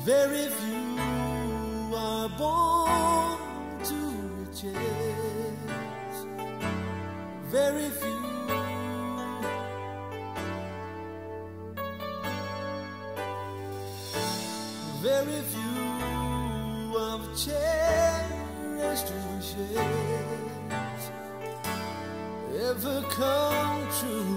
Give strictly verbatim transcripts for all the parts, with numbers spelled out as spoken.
Very few are born to riches. Very few. Very few of cherished wishes ever come true.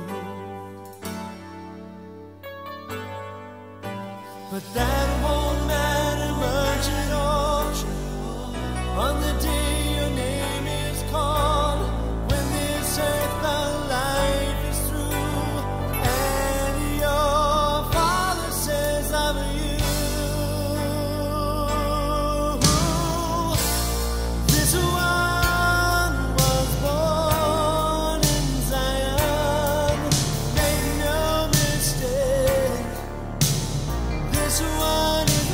But that won't matter much at all on the day your name is called, when this earthbound life is through and your father says of you, this one was born in Zion, make no mistake. This one is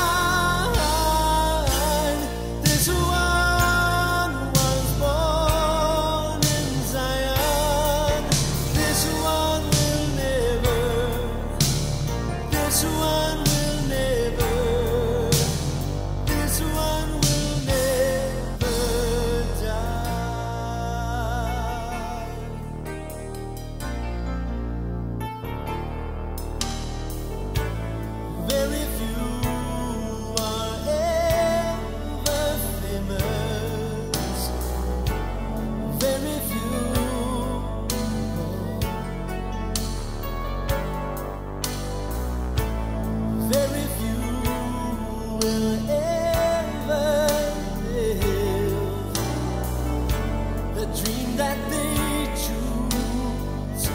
mine. This one was born in Zion. This one will never, this one will never, this one will never die. Very few are ever famous. Very few. Very few will ever live the dream that they choose.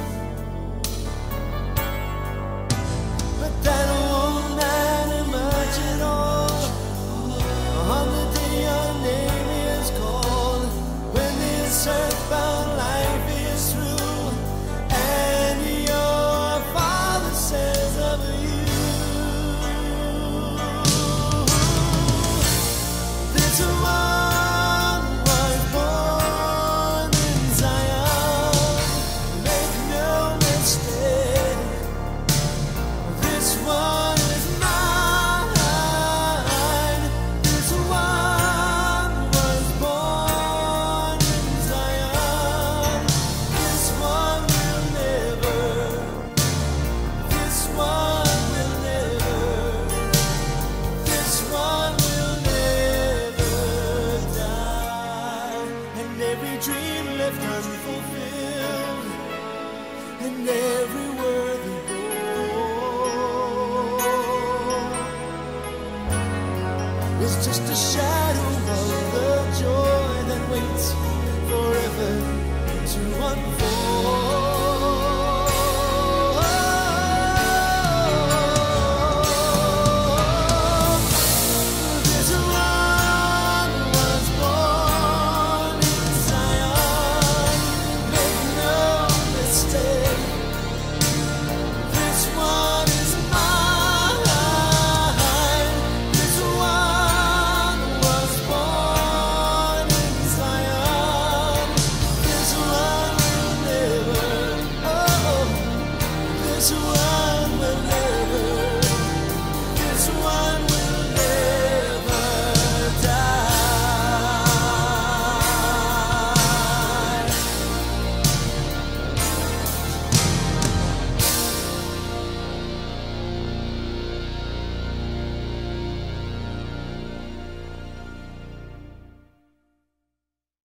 But that won't matter much at all on the day your name is called, when this earthbound life is through and your father says of you, this one was born in Zion, make no mistake. This one is mine. This one was born in Zion. This one will never, this one will never, this one will never die. And every dream left unfulfilled, and every worthy goal is just a shadow of the joy that waits forever to unfold.